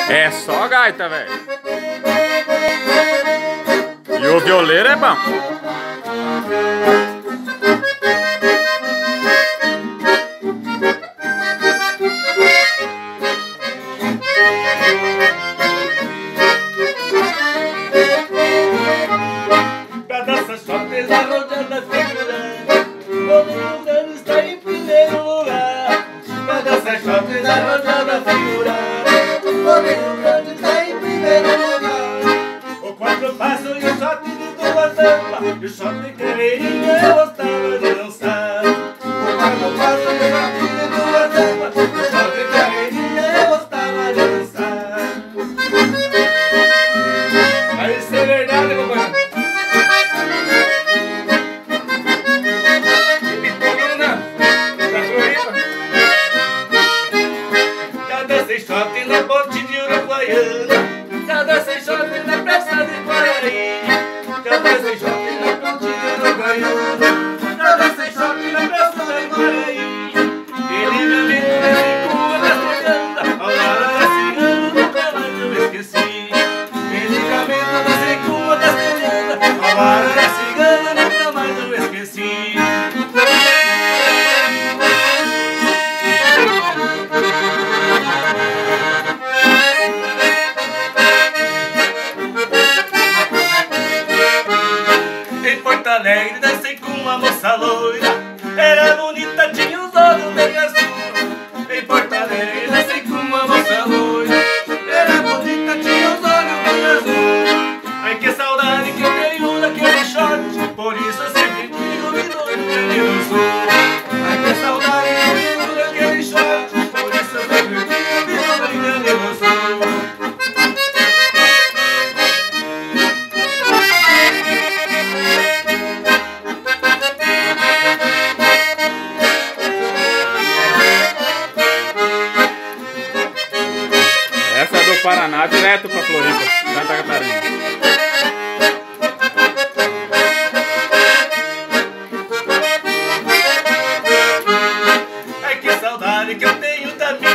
É só gaita, velho. E o violeiro é bom. Pra dança só pela rodada figurante, o Leandro está em primeiro lugar. Pra dança só pela rodada figurante, o Leandro está em primeiro lugar. O quatro passo e o shot de duas samba, e o shot de carreirinha eu gostava de dançar. O quatro passo e o shot de duas samba, e o shot de carreirinha eu gostava de dançar. Mas isso é verdade, companheiro. Já dancei shot na ponte de Uruguaiana, já dancei shot na praça de Guaraí, já dancei shot na ponte de Uruguaiana, já dancei shot na praça de Guaraí. Ele me lembra de rua da cigana, ao lado da cigana nunca mais eu esqueci. Medicamento da secua da cigana, ao lado da cigana nunca mais eu esqueci. Em Porto Alegre dancei com uma moça loira, era bonita, tinha os olhos meio azul. Em Porto Alegre dancei com uma moça loira, era bonita, tinha os olhos meio azul. Ai que saudade que eu tenho daquele shot, por isso eu sempre digo me dou Rio Grande do Sul. Ai que saudade que eu tenho daquele shot, por isso eu sempre digo me dou Rio Grande do Sul. Essa é do Paraná direto pra Floripa, Santa Catarina. Ai que saudade que eu tenho da minha